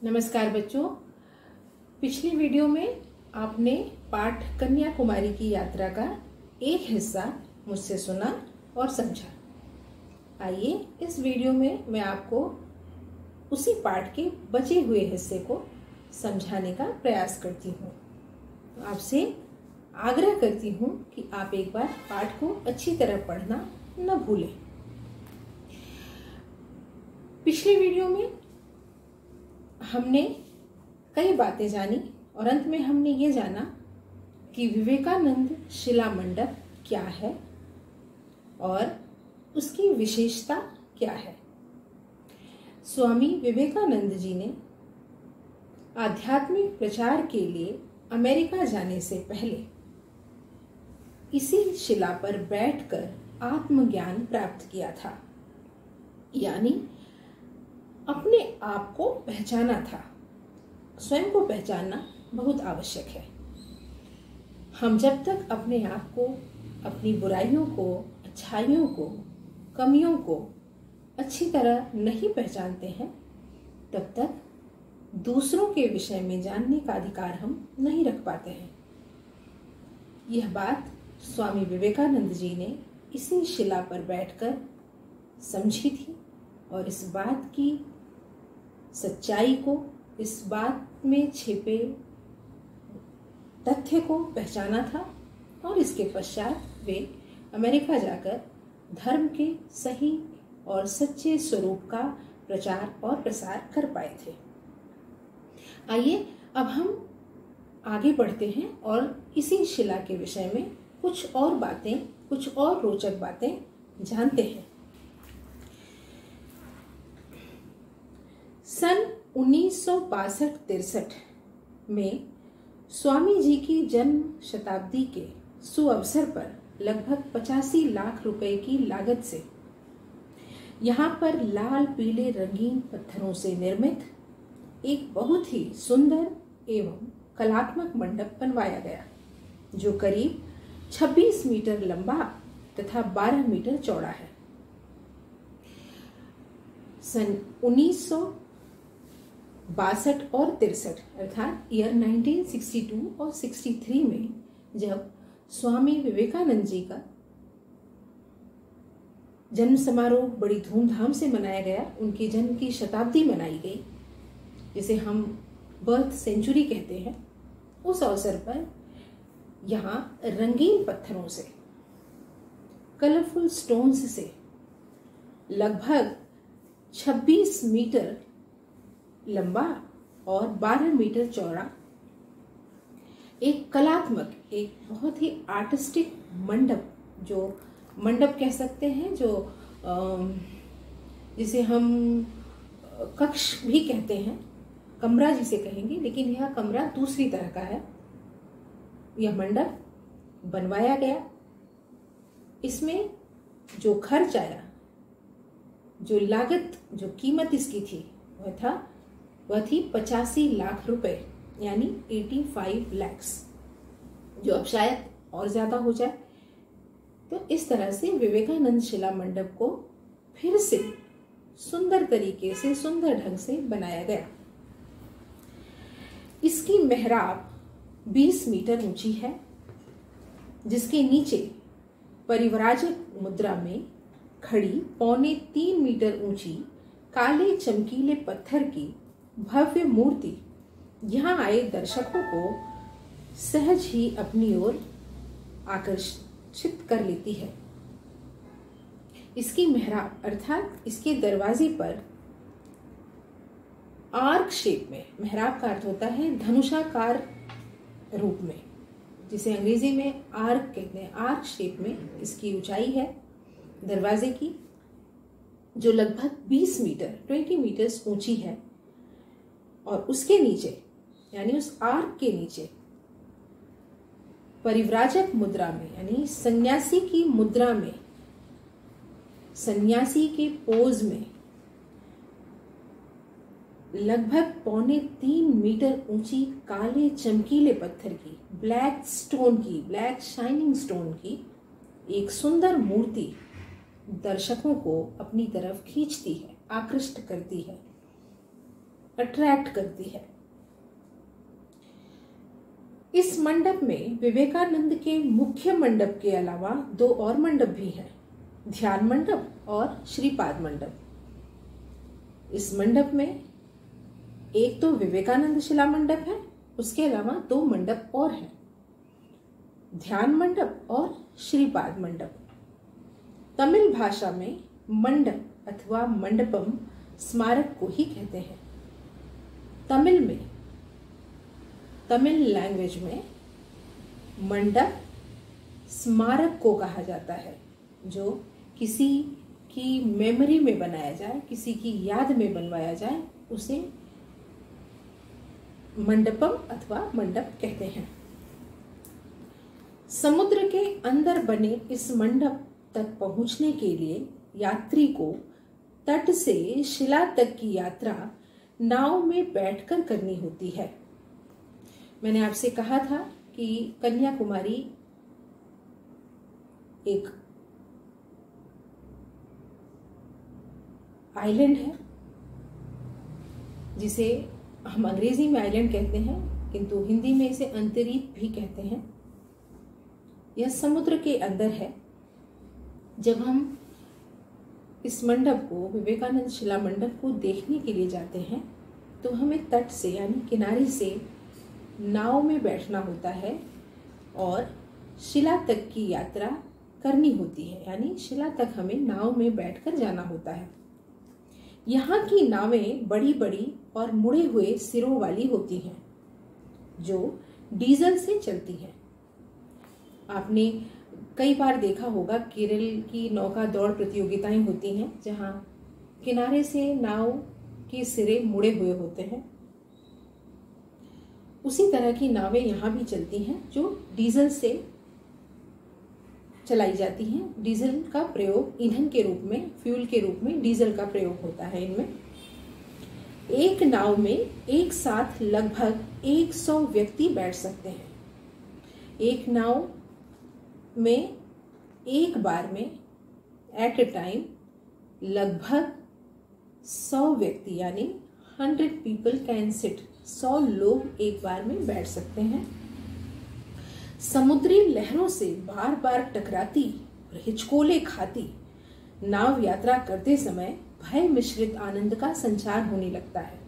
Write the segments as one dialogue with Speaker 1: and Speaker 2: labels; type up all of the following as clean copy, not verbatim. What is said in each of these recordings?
Speaker 1: नमस्कार बच्चों। पिछली वीडियो में आपने पाठ कन्याकुमारी की यात्रा का एक हिस्सा मुझसे सुना और समझा। आइए इस वीडियो में मैं आपको उसी पाठ के बचे हुए हिस्से को समझाने का प्रयास करती हूँ। आपसे आग्रह करती हूँ कि आप एक बार पाठ को अच्छी तरह पढ़ना न भूलें। पिछली वीडियो में हमने कई बातें जानी और अंत में हमने ये जाना कि विवेकानंद शिला मंडप क्या है और उसकी विशेषता क्या है। स्वामी विवेकानंद जी ने आध्यात्मिक प्रचार के लिए अमेरिका जाने से पहले इसी शिला पर बैठकर आत्मज्ञान प्राप्त किया था, यानी अपने आप को पहचाना था। स्वयं को पहचानना बहुत आवश्यक है। हम जब तक अपने आप को, अपनी बुराइयों को, अच्छाइयों को, कमियों को अच्छी तरह नहीं पहचानते हैं, तब तक दूसरों के विषय में जानने का अधिकार हम नहीं रख पाते हैं। यह बात स्वामी विवेकानंद जी ने इसी शिला पर बैठकर समझी थी और इस बात की सच्चाई को, इस बात में छिपे तथ्य को पहचाना था और इसके पश्चात वे अमेरिका जाकर धर्म के सही और सच्चे स्वरूप का प्रचार और प्रसार कर पाए थे। आइए अब हम आगे बढ़ते हैं और इसी शिला के विषय में कुछ और बातें, कुछ और रोचक बातें जानते हैं। सन 1962-63 में स्वामी जी की जन्म शताब्दी के सुअवसर पर लगभग 85 लाख रुपए की लागत से यहाँ पर लाल पीले रंगीन पत्थरों से निर्मित एक बहुत ही सुंदर एवं कलात्मक मंडप बनवाया गया, जो करीब 26 मीटर लंबा तथा 12 मीटर चौड़ा है। सन 1962 और 63 अर्थात ईयर 1962 और 63 में जब स्वामी विवेकानंद जी का जन्म समारोह बड़ी धूमधाम से मनाया गया, उनके जन्म की शताब्दी मनाई गई, जिसे हम बर्थ सेंचुरी कहते हैं, उस अवसर पर यहाँ रंगीन पत्थरों से, कलरफुल स्टोन्स से लगभग 26 मीटर लंबा और 12 मीटर चौड़ा एक कलात्मक, एक बहुत ही आर्टिस्टिक मंडप, जो मंडप कह सकते हैं, जो जिसे हम कक्ष भी कहते हैं, कमरा जिसे कहेंगे, लेकिन यह कमरा दूसरी तरह का है। यह मंडप बनवाया गया। इसमें जो खर्च आया, जो लागत, जो कीमत इसकी थी, वह थी 85 लाख रुपए, यानी 85 lakhs, जो अब शायद और ज्यादा हो जाए। तो इस तरह से विवेकानंद शिला मंडप को फिर से सुंदर तरीके से, सुंदर ढंग से बनाया गया। इसकी मेहराब 20 मीटर ऊंची है, जिसके नीचे परिव्राजक मुद्रा में खड़ी 3.25 मीटर ऊंची काले चमकीले पत्थर की भव्य मूर्ति यहाँ आए दर्शकों को सहज ही अपनी ओर आकर्षित कर लेती है। इसकी मेहराब अर्थात इसके दरवाजे पर आर्क शेप में, मेहराब का अर्थ होता है धनुषाकार रूप में, जिसे अंग्रेजी में आर्क कहते हैं। आर्क शेप में इसकी ऊंचाई है दरवाजे की, जो लगभग 20 मीटर्स ऊंची है, और उसके नीचे, यानी उस आर्क के नीचे परिव्राजक मुद्रा में, यानी सन्यासी की मुद्रा में, सन्यासी के पोज में लगभग 3.25 मीटर ऊंची काले चमकीले पत्थर की, ब्लैक शाइनिंग स्टोन की एक सुंदर मूर्ति दर्शकों को अपनी तरफ खींचती है, आकृष्ट करती है। अट्रैक्ट करती है। इस मंडप में विवेकानंद के मुख्य मंडप के अलावा 2 और मंडप भी हैं, ध्यान मंडप और श्रीपाद मंडप। इस मंडप में एक तो विवेकानंद शिला मंडप है, उसके अलावा 2 मंडप और हैं, ध्यान मंडप और श्रीपाद मंडप। तमिल भाषा में मंडप अथवा मंडपम स्मारक को ही कहते हैं। तमिल लैंग्वेज में मंडप स्मारक को कहा जाता है, जो किसी की मेमोरी में बनाया जाए, किसी की याद में बनवाया जाए, उसे मंडपम अथवा मंडप कहते हैं। समुद्र के अंदर बने इस मंडप तक पहुंचने के लिए यात्री को तट से शिला तक की यात्रा नाव में बैठकर करनी होती है। मैंने आपसे कहा था कि कन्याकुमारी एक आइलैंड है, जिसे हम अंग्रेजी में आइलैंड कहते हैं, किंतु हिंदी में इसे अंतरीप भी कहते हैं। यह समुद्र के अंदर है। जब हम इस मंडप को, विवेकानंद शिला मंडप को देखने के लिए जाते हैं, तो हमें तट से यानी किनारे से नाव में बैठना होता है और शिला तक की यात्रा करनी होती है, यानी शिला तक हमें नाव में बैठकर जाना होता है। यहाँ की नावें बड़ी बड़ी और मुड़े हुए सिरों वाली होती हैं, जो डीजल से चलती हैं। आपने कई बार देखा होगा, केरल की नौका दौड़ प्रतियोगिताएं होती हैं, जहाँ किनारे से नाव के सिरे मुड़े हुए होते हैं। उसी तरह की नावें यहाँ भी चलती हैं, जो डीजल से चलाई जाती हैं। डीजल का प्रयोग ईंधन के रूप में, फ्यूल के रूप में डीजल का प्रयोग होता है इनमें। एक नाव में एक साथ लगभग 100 व्यक्ति बैठ सकते हैं। एक नाव में एक बार में एट ए टाइम लगभग 100 व्यक्ति यानी 100 पीपल कैन सिट, 100 लोग एक बार में बैठ सकते हैं। समुद्री लहरों से बार बार टकराती और हिचकोले खाती नाव यात्रा करते समय भय मिश्रित आनंद का संचार होने लगता है।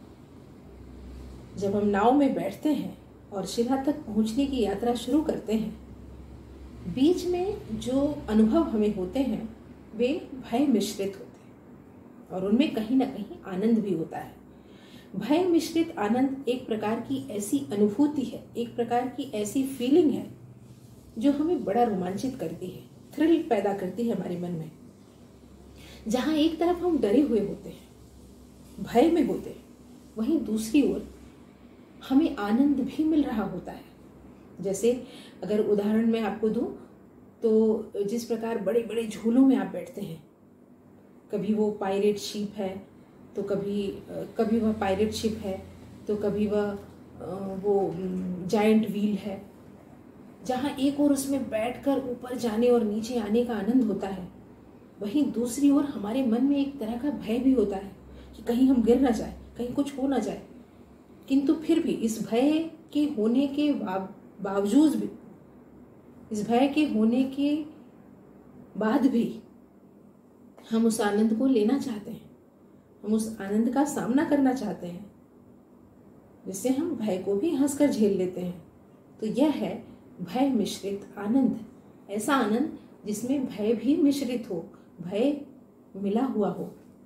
Speaker 1: जब हम नाव में बैठते हैं और शिला तक पहुंचने की यात्रा शुरू करते हैं, बीच में जो अनुभव हमें होते हैं वे भय मिश्रित होते हैं और उनमें कहीं ना कहीं आनंद भी होता है। भय मिश्रित आनंद एक प्रकार की ऐसी अनुभूति है, एक प्रकार की ऐसी फीलिंग है जो हमें बड़ा रोमांचित करती है, थ्रिल पैदा करती है हमारे मन में। जहां एक तरफ हम डरे हुए होते हैं, भय में होते हैं, वहीं दूसरी ओर हमें आनंद भी मिल रहा होता है। जैसे अगर उदाहरण मैं आपको दूं, तो जिस प्रकार बड़े बड़े झूलों में आप बैठते हैं, कभी वो पायरेट शिप है तो कभी वह पायरेट शिप है, तो कभी वह वो जायंट व्हील है, जहाँ एक और उसमें बैठकर ऊपर जाने और नीचे आने का आनंद होता है, वहीं दूसरी ओर हमारे मन में एक तरह का भय भी होता है कि कहीं हम गिर ना जाए, कहीं कुछ हो ना जाए। किंतु फिर भी इस भय के होने के बावजूद भी, इस भय के होने के बाद भी हम उस आनंद को लेना चाहते हैं, हम उस आनंद का सामना करना चाहते हैं, जिससे हम भय को भी हंसकर झेल लेते हैं। तो यह है भय मिश्रित आनंद, ऐसा आनंद जिसमें भय भी मिश्रित हो, भय मिला हुआ हो।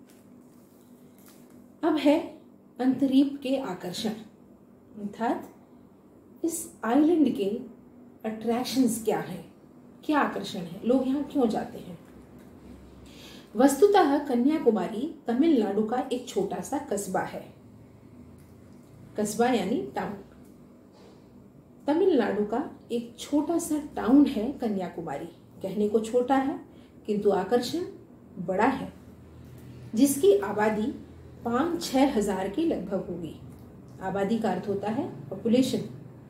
Speaker 1: अब है अंतरीप के आकर्षण, अर्थात इस आइलैंड के अट्रैक्शंस क्या हैं, क्या आकर्षण है, लोग यहाँ क्यों जाते हैं। वस्तुतः कन्याकुमारी तमिलनाडु का एक छोटा सा कस्बा है। कस्बा यानी टाउन। तमिलनाडु का एक छोटा सा टाउन है कन्याकुमारी। कहने को छोटा है किंतु आकर्षण बड़ा है, जिसकी आबादी 5-6 हजार की लगभग होगी। आबादी का अर्थ होता है पॉपुलेशन।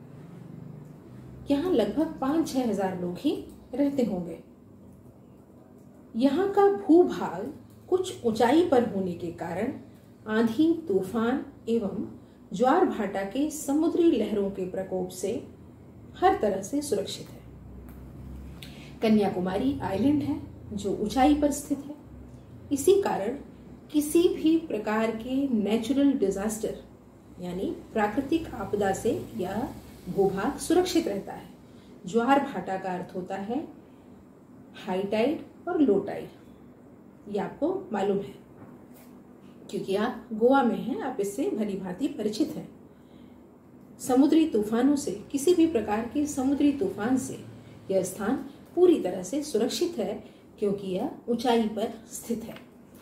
Speaker 1: यहाँ लगभग 5-6 हजार लोग ही रहते होंगे। यहाँ का भूभाग कुछ ऊंचाई पर होने के कारण आंधी, तूफान एवं ज्वार भाटा के समुद्री लहरों के प्रकोप से हर तरह से सुरक्षित है। कन्याकुमारी आइलैंड है जो ऊंचाई पर स्थित है। इसी कारण किसी भी प्रकार के नेचुरल डिजास्टर यानी प्राकृतिक आपदा से यह भूभाग सुरक्षित रहता है। ज्वार भाटा का अर्थ होता है हाई टाइड और लो टाइड, ये आपको मालूम है क्योंकि आप गोवा में हैं, आप इससे भली भांति परिचित हैं। समुद्री तूफानों से, किसी भी प्रकार के समुद्री तूफान से यह स्थान पूरी तरह से सुरक्षित है क्योंकि यह ऊंचाई पर स्थित है।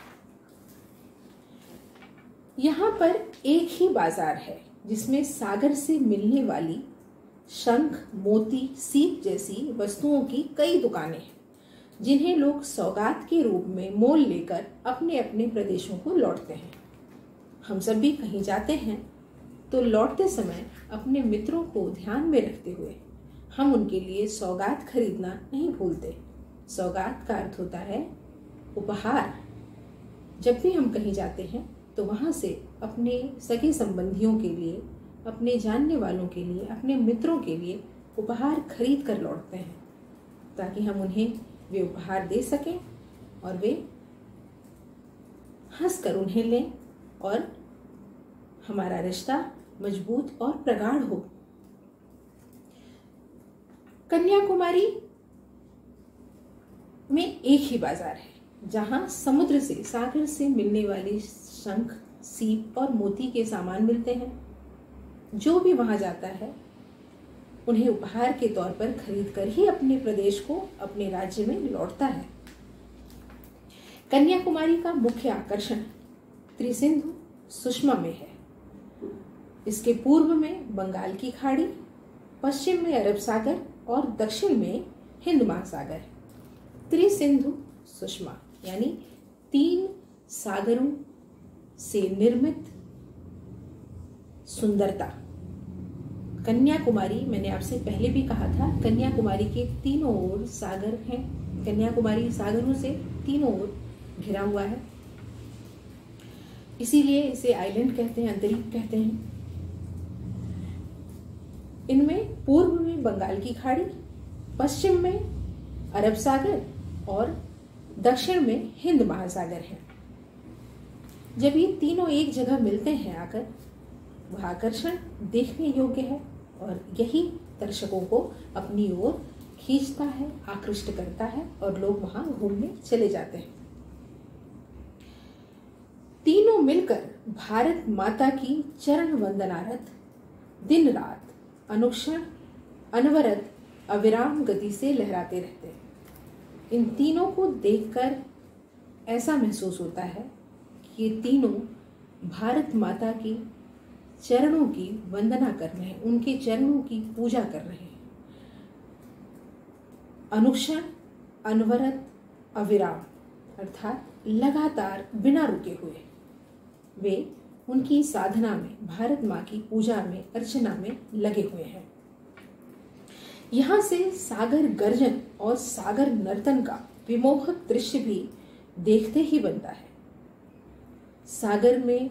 Speaker 1: यहाँ पर एक ही बाजार है जिसमें सागर से मिलने वाली शंख, मोती, सीप जैसी वस्तुओं की कई दुकानें हैं जिन्हें लोग सौगात के रूप में मोल लेकर अपने अपने प्रदेशों को लौटते हैं। हम सब भी कहीं जाते हैं तो लौटते समय अपने मित्रों को ध्यान में रखते हुए हम उनके लिए सौगात खरीदना नहीं भूलते। सौगात का अर्थ होता है उपहार। जब भी हम कहीं जाते हैं तो वहाँ से अपने सगे संबंधियों के लिए, अपने जानने वालों के लिए, अपने मित्रों के लिए उपहार खरीद कर लौटते हैं ताकि हम उन्हें वे उपहार दे सकें और वे हंसकर उन्हें लें और हमारा रिश्ता मजबूत और प्रगाढ़ हो। कन्याकुमारी में एक ही बाजार है जहां समुद्र से, सागर से मिलने वाली शंख, सीप और मोती के सामान मिलते हैं। जो भी वहां जाता है उन्हें उपहार के तौर पर खरीद कर ही अपने प्रदेश को, अपने राज्य में लौटता है। कन्याकुमारी का मुख्य आकर्षण त्रिसिंधु सुषमा में है। इसके पूर्व में बंगाल की खाड़ी, पश्चिम में अरब सागर और दक्षिण में हिंद महासागर है। त्रिसिंधु सुषमा यानी 3 सागरों से निर्मित सुंदरता। कन्याकुमारी, मैंने आपसे पहले भी कहा था, कन्याकुमारी के तीनों ओर सागर हैं। कन्याकुमारी सागरों से तीनों ओर घिरा हुआ है, इसीलिए इसे आइलैंड कहते हैं, अंतरीप कहते हैं। इनमें पूर्व में बंगाल की खाड़ी, पश्चिम में अरब सागर और दक्षिण में हिंद महासागर है। जब ये तीनों एक जगह मिलते हैं आकर, वह आकर्षण देखने योग्य है और यही दर्शकों को अपनी ओर खींचता है, आकृष्ट करता है और लोग वहां घूमने चले जाते हैं। तीनों मिलकर भारत माता की चरण वंदनारत दिन रात अनुक्षण अनवरत अविराम गति से लहराते रहते हैं। इन तीनों को देखकर ऐसा महसूस होता है कि ये तीनों भारत माता की चरणों की वंदना कर रहे हैं, उनके चरणों की पूजा कर रहे हैं। अनुक्षण अनवरत अविराम अर्थात लगातार बिना रुके हुए वे उनकी साधना में, भारत माँ की पूजा में, अर्चना में लगे हुए हैं। यहाँ से सागर गर्जन और सागर नर्तन का विमोहक दृश्य भी देखते ही बनता है। सागर में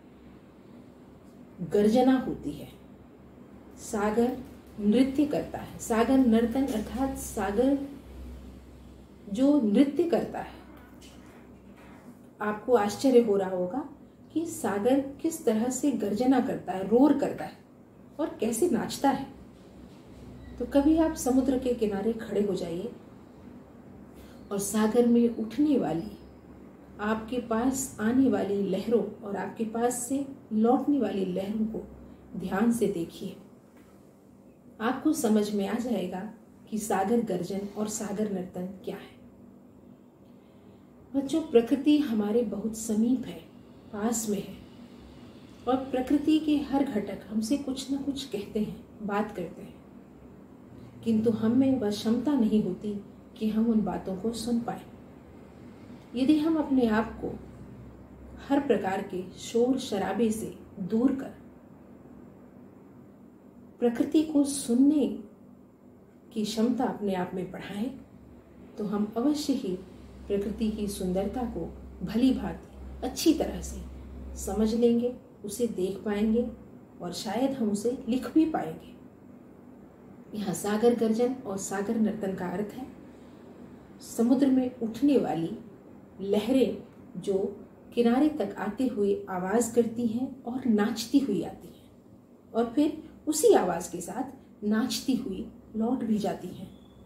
Speaker 1: गर्जना होती है, सागर नृत्य करता है। सागर नर्तन अर्थात सागर जो नृत्य करता है। आपको आश्चर्य हो रहा होगा कि सागर किस तरह से गर्जना करता है, रोर करता है और कैसे नाचता है। तो कभी आप समुद्र के किनारे खड़े हो जाइए और सागर में उठने वाली, आपके पास आने वाली लहरों और आपके पास से लौटने वाली लहरों को ध्यान से देखिए। आपको समझ में आ जाएगा कि सागर गर्जन और सागर नर्तन क्या है। बच्चों, प्रकृति हमारे बहुत समीप है, पास में है और प्रकृति के हर घटक हमसे कुछ न कुछ कहते हैं, बात करते हैं, किंतु हम में वह क्षमता नहीं होती कि हम उन बातों को सुन पाए। यदि हम अपने आप को हर प्रकार के शोर शराबे से दूर कर प्रकृति को सुनने की क्षमता अपने आप में बढ़ाएं, तो हम अवश्य ही प्रकृति की सुंदरता को भली भांति अच्छी तरह से समझ लेंगे, उसे देख पाएंगे और शायद हम उसे लिख भी पाएंगे। यहाँ सागर गर्जन और सागर नर्तन का अर्थ है समुद्र में उठने वाली लहरें जो किनारे तक आते हुए आवाज करती हैं और नाचती हुई आती हैं और फिर उसी आवाज के साथ नाचती हुई लौट भी जाती हैं।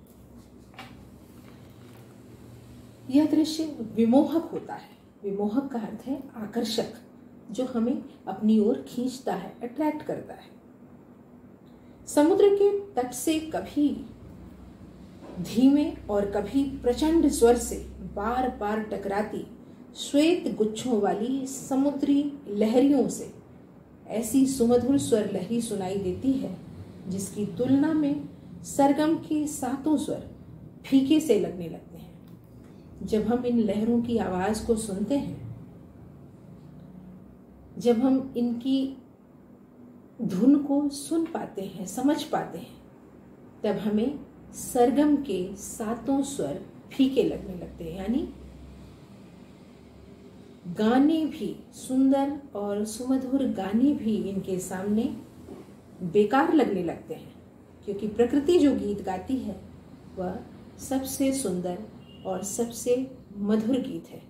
Speaker 1: यह दृश्य विमोहक होता है। विमोहक का अर्थ है आकर्षक, जो हमें अपनी ओर खींचता है, अट्रैक्ट करता है। समुद्र के तट से कभी धीमे और कभी प्रचंड स्वर से बार बार टकराती श्वेत गुच्छों वाली समुद्री लहरियों से ऐसी सुमधुर स्वर लहरी सुनाई देती है जिसकी तुलना में सरगम के सातों स्वर फीके से लगने लगते हैं। जब हम इन लहरों की आवाज को सुनते हैं, जब हम इनकी धुन को सुन पाते हैं, समझ पाते हैं, तब हमें सरगम के सातों स्वर फीके लगने लगते हैं। यानी गाने भी, सुंदर और सुमधुर गाने भी इनके सामने बेकार लगने लगते हैं, क्योंकि प्रकृति जो गीत गाती है वह सबसे सुंदर और सबसे मधुर गीत है।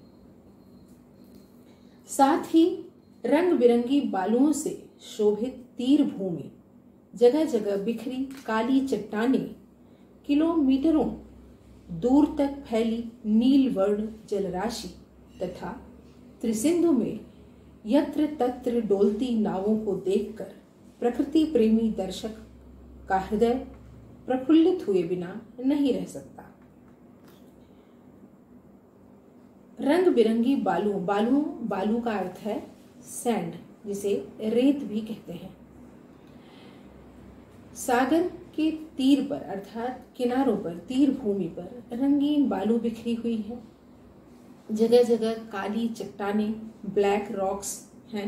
Speaker 1: साथ ही रंग बिरंगी बालुओं से शोभित तीर भूमि, जगह जगह बिखरी काली चट्टानें, किलोमीटरों दूर तक फैली नील वर्ण जलराशि तथा त्रिसिंधु में यत्र तत्र डोलती नावों को देखकर प्रकृति प्रेमी दर्शक का हृदय प्रफुल्लित हुए बिना नहीं रह सकता। रंग बिरंगी बालू का अर्थ है सैंड, जिसे रेत भी कहते हैं। सागर के तीर पर अर्थात किनारों पर, तीर भूमि पर रंगीन बालू बिखरी हुई है। जगह जगह काली चट्टानें, ब्लैक रॉक्स हैं।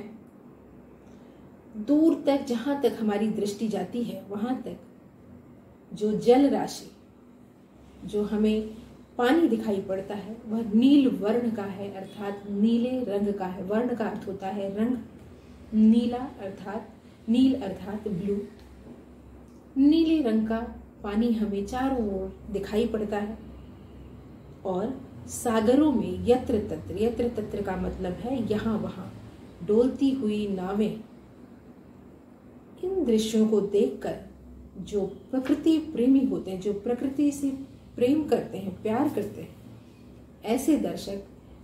Speaker 1: दूर तक, जहां तक हमारी दृष्टि जाती है, वहां तक जो जल राशि, जो हमें पानी दिखाई पड़ता है, वह नील वर्ण का है, अर्थात नीले रंग का है। वर्ण का अर्थ होता है रंग, नीला अर्थात नील अर्थात ब्लू। नीले रंग का पानी हमें चारों ओर दिखाई पड़ता है। और सागरों में यत्र तत्र का मतलब है यहाँ वहां डोलती हुई नावें। इन दृश्यों को देखकर जो प्रकृति प्रेमी होते हैं, जो प्रकृति से प्रेम करते हैं, प्यार करते हैं, ऐसे दर्शक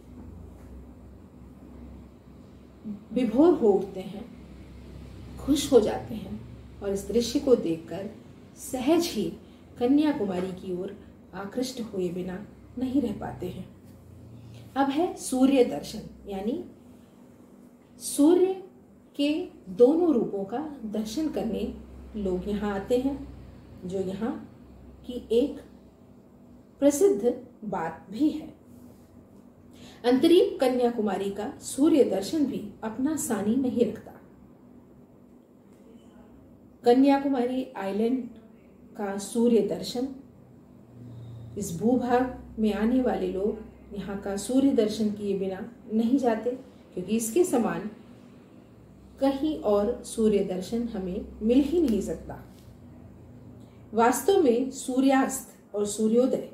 Speaker 1: विभोर हो उठते हैं, खुश हो जाते हैं और इस दृश्य को देखकर सहज ही कन्याकुमारी की ओर आकृष्ट हुए बिना नहीं रह पाते हैं। अब है सूर्य दर्शन, यानी सूर्य के दोनों रूपों का दर्शन करने लोग यहाँ आते हैं, जो यहाँ की एक प्रसिद्ध बात भी है। अंतरीप कन्याकुमारी का सूर्य दर्शन भी अपना सानी नहीं रखता। कन्याकुमारी आइलैंड का सूर्य दर्शन, इस भूभाग में आने वाले लोग यहाँ का सूर्य दर्शन किए बिना नहीं जाते, क्योंकि इसके समान कहीं और सूर्य दर्शन हमें मिल ही नहीं सकता। वास्तव में सूर्यास्त और सूर्योदय,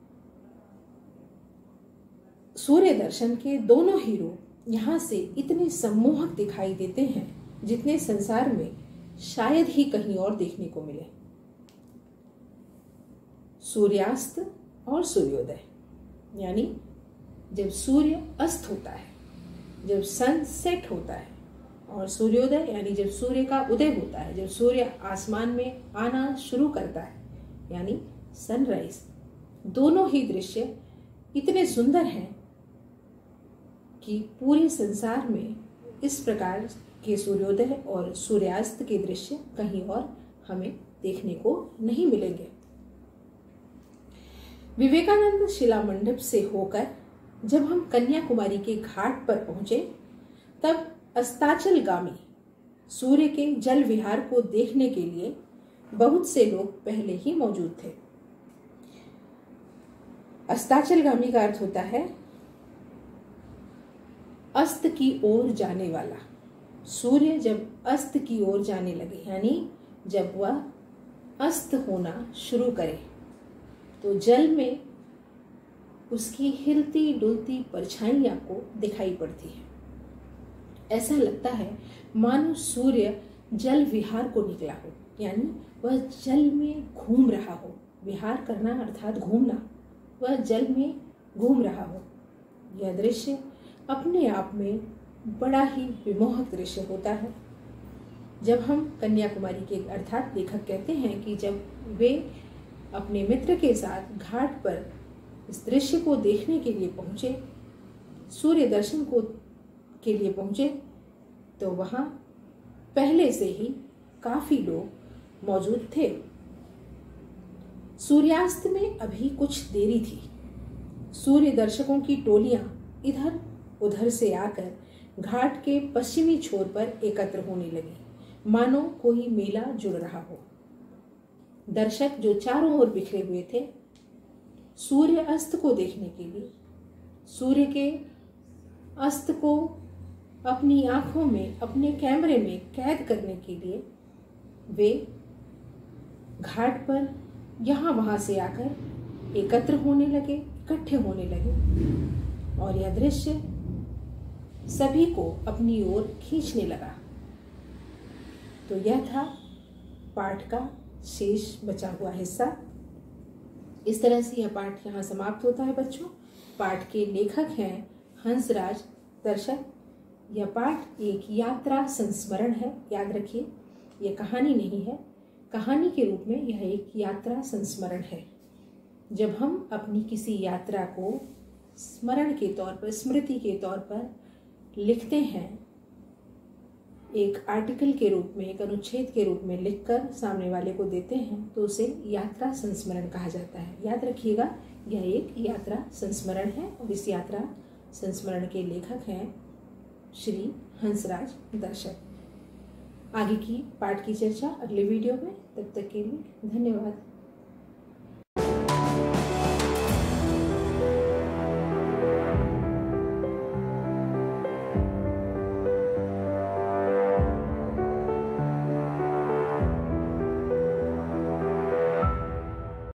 Speaker 1: सूर्य दर्शन के दोनों ही रूप यहाँ से इतने सम्मोहक दिखाई देते हैं जितने संसार में शायद ही कहीं और देखने को मिले। सूर्यास्त और सूर्योदय, यानी जब सूर्य अस्त होता है, जब सन सेट होता है, और सूर्योदय यानी जब सूर्य का उदय होता है, जब सूर्य आसमान में आना शुरू करता है, यानी सनराइज। दोनों ही दृश्य इतने सुंदर हैं कि पूरे संसार में इस प्रकार के सूर्योदय और सूर्यास्त के दृश्य कहीं और हमें देखने को नहीं मिलेंगे। विवेकानंद शिला मंडप से होकर जब हम कन्याकुमारी के घाट पर पहुंचे, तब अस्ताचलगामी सूर्य के जल विहार को देखने के लिए बहुत से लोग पहले ही मौजूद थे। अस्ताचलगामी का अर्थ होता है अस्त की ओर जाने वाला। सूर्य जब अस्त की ओर जाने लगे, यानी जब वह अस्त होना शुरू करे, तो जल में उसकी हिलती डुलती परछाई आपको दिखाई पड़ती है। ऐसा लगता है मानो सूर्य जल विहार को निकला हो, यानी वह जल में घूम रहा हो। विहार करना अर्थात घूमना, वह जल में घूम रहा हो। यह दृश्य अपने आप में बड़ा ही विमोहक दृश्य होता है। जब हम कन्याकुमारी के अर्थात लेखक कहते हैं कि जब वे अपने मित्र के साथ घाट पर इस दृश्य को देखने के लिए पहुंचे, सूर्य दर्शन के लिए पहुंचे, तो वहां पहले से ही काफी लोग मौजूद थे। सूर्यास्त में अभी कुछ देरी थी। सूर्य दर्शकों की टोलियां इधर उधर से आकर घाट के पश्चिमी छोर पर एकत्र होने लगी, मानो कोई मेला जुड़ रहा हो। दर्शक जो चारों ओर बिखरे हुए थे, सूर्य अस्त को देखने के लिए, सूर्य के अस्त को अपनी आंखों में, अपने कैमरे में कैद करने के लिए वे घाट पर यहाँ वहां से आकर एकत्र होने लगे, इकट्ठे होने लगे, और यह दृश्य सभी को अपनी ओर खींचने लगा। तो यह था पाठ का शेष बचा हुआ हिस्सा। इस तरह से यह पाठ यहाँ समाप्त होता है बच्चों। पाठ के लेखक हैं हंसराज दर्शक। यह पाठ एक यात्रा संस्मरण है, याद रखिए, यह कहानी नहीं है। कहानी के रूप में यह एक यात्रा संस्मरण है। जब हम अपनी किसी यात्रा को स्मरण के तौर पर, स्मृति के तौर पर लिखते हैं, एक आर्टिकल के रूप में, एक अनुच्छेद के रूप में लिखकर सामने वाले को देते हैं, तो उसे यात्रा संस्मरण कहा जाता है। याद रखिएगा, यह एक यात्रा संस्मरण है और इस यात्रा संस्मरण के लेखक हैं श्री हंसराज दर्शक। आगे की पाठ की चर्चा अगले वीडियो में। तब तक के लिए धन्यवाद।